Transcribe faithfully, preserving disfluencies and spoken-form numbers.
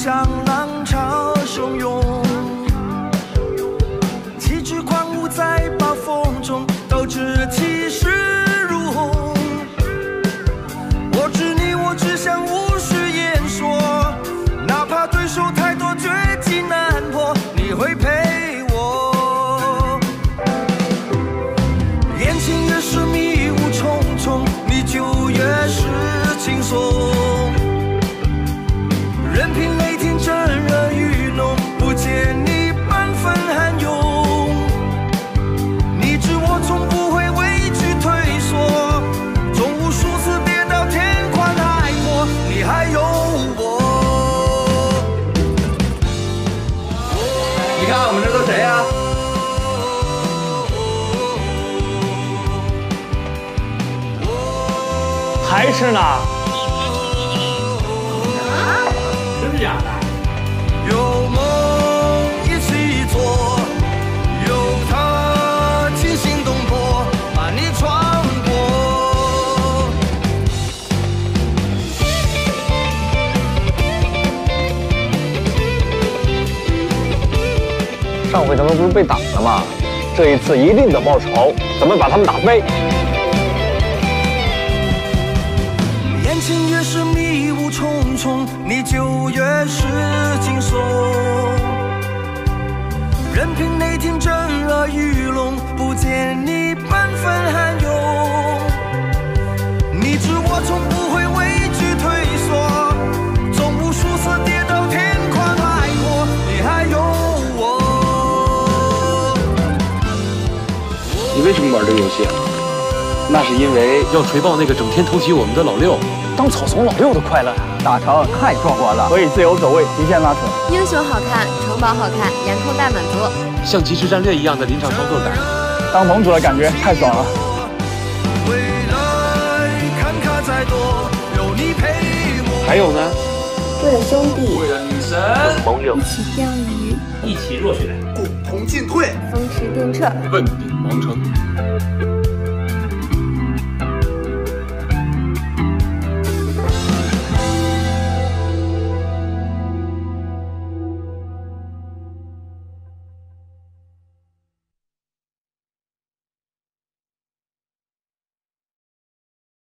像浪潮汹涌，气质狂舞在暴风中，斗志气势如虹。我知你，我只想无需言说，哪怕对手太多，绝技难破，你会陪我。眼前越是迷雾重重，你就越是轻松。任凭雷霆震热雨浓，不见你半分寒勇。你知我从不会畏惧退缩，纵无数次跌倒天宽海阔，你还有我。 你看我们这都谁呀？ 还是呢？ 真是假的？ 有梦一起做，有他惊心动魄，把你闯过。 上回咱们不是被打了吗？这一次一定得报仇，咱们把他们打飞。 眼前越是迷雾重重，你就越是惊悚。任凭雷霆震热雨笼，不见你半分寒勇。你知我从不会畏惧退缩，纵无数次跌倒天宽海阔，你还有我。 你为什么玩这个游戏啊？那是因为要锤爆那个整天偷袭我们的老六。 当草丛老六的快乐， 打城太壮观了， 可以自由走位，极限拉扯。 英雄好看，城堡好看，颜控大满足， 像即时战略一样的临场操作感。 当盟主的感觉太爽了。 未来坎坷再多，有你陪我。 还有呢？ 为了兄弟， 为了女神， 盟友一起钓鱼， 一起落雪， 共同进退， 风驰电掣， 问鼎王城。